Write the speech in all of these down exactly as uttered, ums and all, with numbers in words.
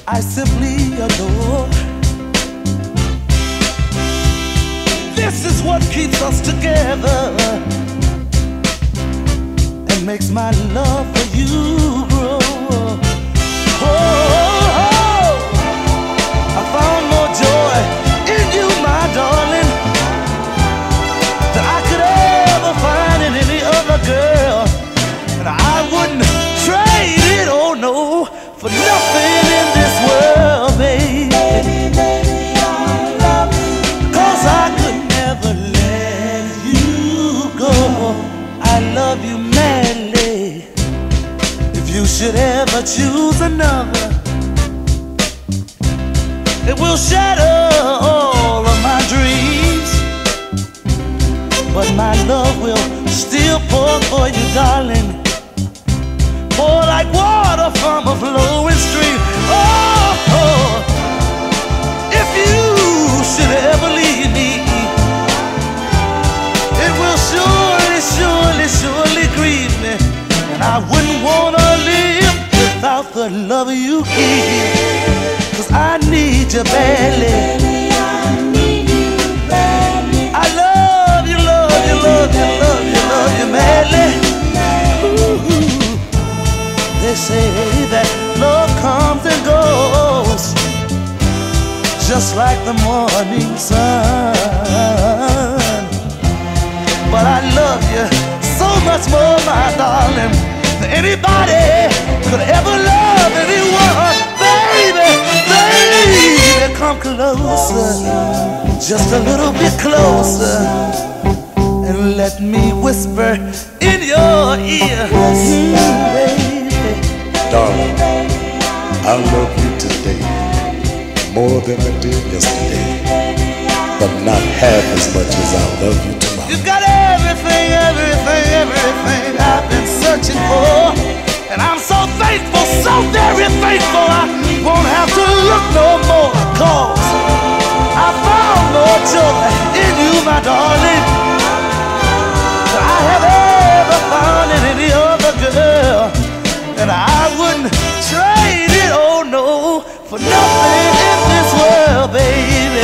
I simply adore. This is what keeps us together and makes my love for you grow. Oh, oh, oh. I found more joy in you, my darling, than I could ever find in any other girl. And I wouldn't trade it, oh no, for nothing in this world, baby. Cause I could never let you go. I love you madly. If you should ever choose another, it will shatter all of my dreams, but my love will still pour for you, darling. Pour like water from a flowing stream. Oh, oh. If you should ever leave me, it will surely, surely, surely grieve me. And I wouldn't wanna live without the love you give. Cause I need you badly. I love you, love you, love you, love you, love you madly. Ooh. They say that love comes and goes, just like the morning sun. But I love you so much more, my darling, than anybody could ever love anyone. Baby, baby, come closer, just a little bit closer, and let me whisper in your ear. Mm, baby. Darling, I love you today more than I did yesterday, but not half as much as I love you tomorrow. You've got everything, everything, everything I've been searching for, and I'm so thankful, so very thankful. I won't have to look no more, cause I found more joy in you, my darling, than I have ever found in any other girl. And I wouldn't trade it, oh no, for nothing in this world, baby.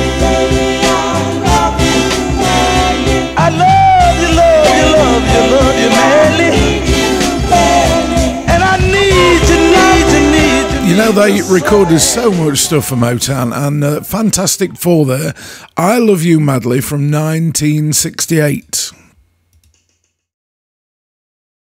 I love you, love you, love you, love you madly. And I need you, need you, need you. You know, they recorded so much stuff for Motown, and uh, Fantastic Four there. I Love You Madly from nineteen sixty-eight.